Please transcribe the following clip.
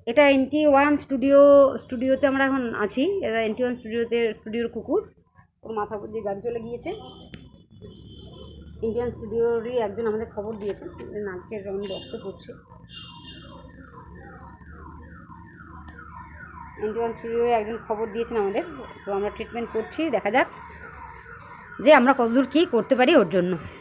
এটা স্টুডিওতে আমরা এখন আছি। এরা NT1 স্টুডিওর কুকুর। ওর মাথা উপর দিয়ে গাড়ি চলে গিয়েছে। NT1 স্টুডিওরই একজন আমাদের খবর দিয়েছে, নাকের রং রক্ত পড়ছে। NT1 স্টুডিওয় একজন খবর দিয়েছেন আমাদের, তো আমরা ট্রিটমেন্ট করছি। দেখা যাক যে আমরা কতদূর কী করতে পারি ওর জন্য।